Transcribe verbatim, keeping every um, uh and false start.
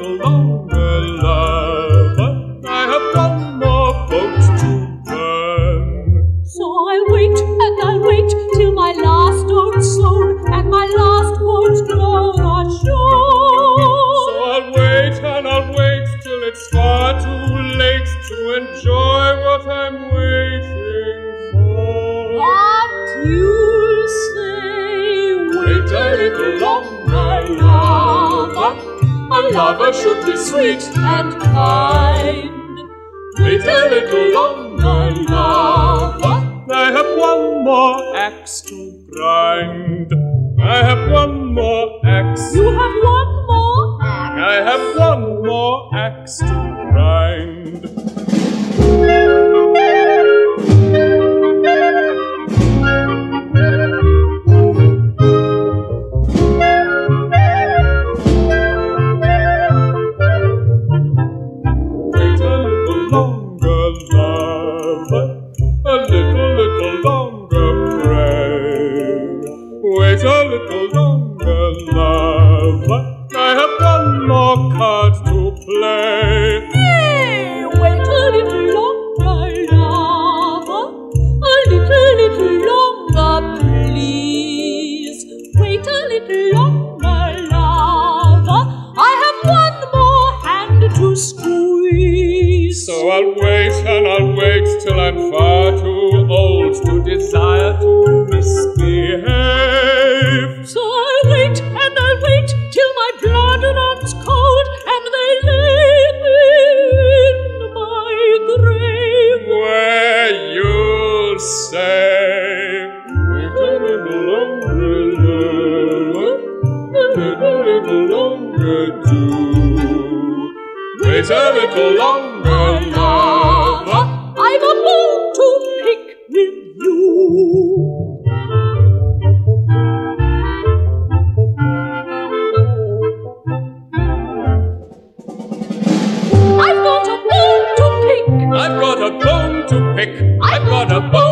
little longer, lover. I have one more boat to burn. So I'll wait and I'll wait till my last oat's sown and my last boat's grown ashore. So I'll wait and I'll wait till it's far too late to enjoy what I'm waiting for. But you'll say, Wait a little longer, lover. a lover should be sweet and kind. Wait a little longer, lover. I have one more axe to grind. I have one more axe. You have one more axe. I have one more axe to grind. Wait a little longer, lover. A little, little longer, pray. Wait a little longer, lover. I have one more card to play. Hey, wait a little longer, lover. A little, little longer, please. Wait a little longer, lover. I have one more hand to squeeze. So I'll wait and I'll wait till I'm far too old to desire to misbehave. So I'll wait and I'll wait till my blood runs cold and they lay me in my grave. Where you'll say, wait a little longer, lover. A little, little longer, do. Wait a little longer, lover. I've a bone to pick with you. I've got a bone to pick. I've got a bone